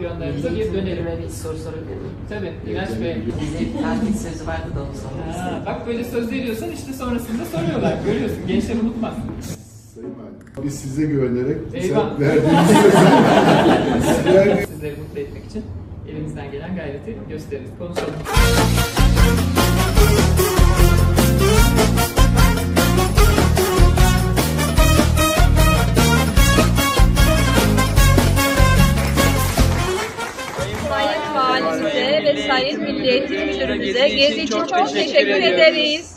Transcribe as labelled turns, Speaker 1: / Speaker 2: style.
Speaker 1: şampiyonlarımıza bir dönelim.
Speaker 2: Bir soru sorabilir miyim?
Speaker 1: Tabii, İnanç Bey.
Speaker 2: Bize tatil sözü vardı da onu sormak istedim.
Speaker 1: Bak böyle söz veriyorsan işte sonrasında soruyorlar. Görüyorsun, gençler unutmaz.
Speaker 3: Sayın Valim, biz size güvenerek
Speaker 1: Eyvah.
Speaker 3: verdiğimiz sözü
Speaker 1: Sizleri mutlu etmek için elimizden gelen gayreti gösteririz. Konuşalım.
Speaker 4: Sayın Valimize ve Sayın Milli Eğitim Müdürümüze gezi için çok teşekkür ederiz.